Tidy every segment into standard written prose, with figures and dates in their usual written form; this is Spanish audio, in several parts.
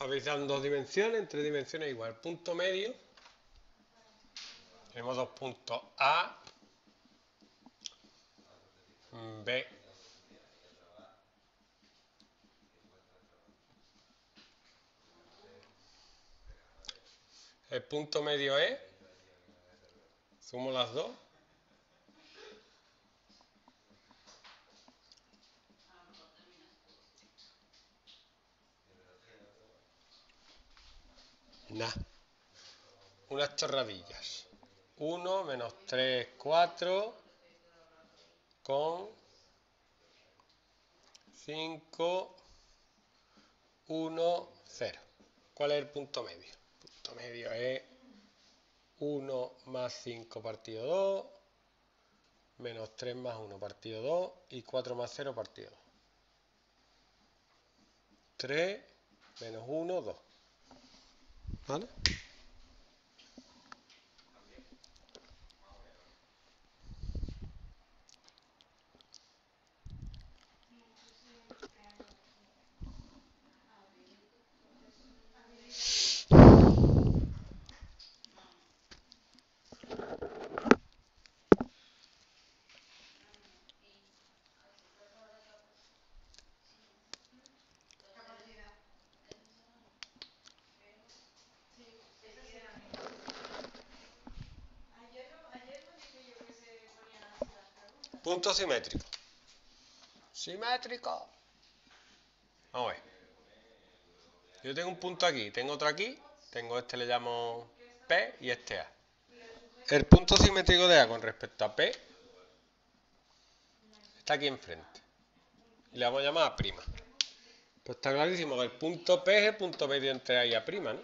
Habéis dado en dos dimensiones, en tres dimensiones igual. Punto medio. Tenemos dos puntos A, B. El punto medio es, sumo las dos, nada, unas chorradillas. 1 menos 3, 4, con 5, 1, 0. ¿Cuál es el punto medio? El punto medio es 1 más 5 partido 2, menos 3 más 1 partido 2 y 4 más 0 partido 2. 3 menos 1, 2. ¿Vale? Punto simétrico. Simétrico. Vamos a ver. Yo tengo un punto aquí, tengo otro aquí, tengo este le llamo P y este A. El punto simétrico de A con respecto a P está aquí enfrente. Y le vamos a llamar A'. Pues está clarísimo que el punto P es el punto medio entre A y A', ¿no?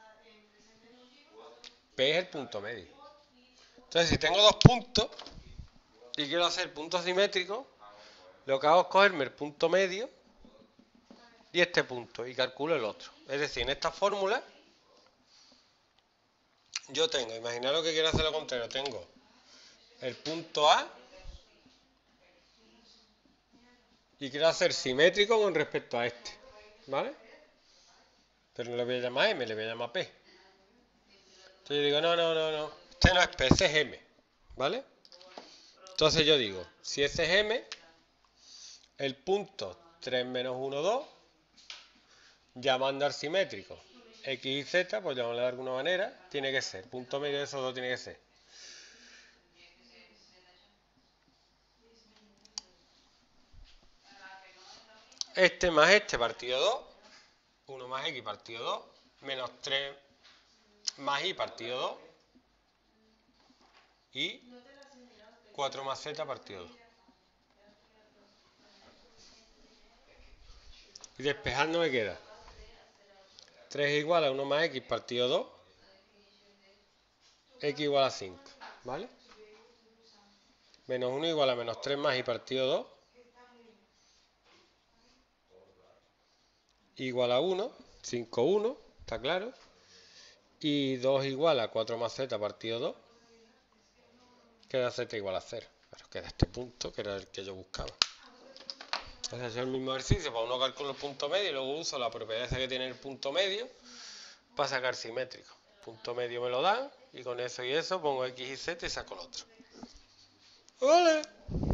P es el punto medio. Entonces, si tengo dos puntos y quiero hacer punto simétrico, lo que hago es cogerme el punto medio y este punto y calculo el otro. Es decir, en esta fórmula yo tengo, imaginaros que quiero hacer lo contrario, tengo el punto A y quiero hacer simétrico con respecto a este, ¿vale? Pero no le voy a llamar M, le voy a llamar P. Entonces yo digo, no, este no es P, ese es M, ¿vale? Entonces yo digo, si ese es M, el punto 3 menos 1, 2, llamando al simétrico X y Z, pues llamarlo de alguna manera, tiene que ser, punto medio de esos dos tiene que ser este más este partido 2, 1 más X partido 2, menos 3 más Y partido 2 y 4 más Z partido 2. Y despejando me queda 3 igual a 1 más X partido 2, X igual a 5, ¿vale? Menos 1 igual a menos 3 más Y partido 2, igual a 1, 5, 1, está claro. Y 2 igual a 4 más Z partido 2, queda Z igual a 0. Pero queda este punto, que era el que yo buscaba. Entonces es el mismo ejercicio, para uno calculo el punto medio y luego uso la propiedad esa que tiene el punto medio para sacar simétrico. Punto medio me lo dan y con eso y eso pongo X y Z y saco el otro. ¡Vale!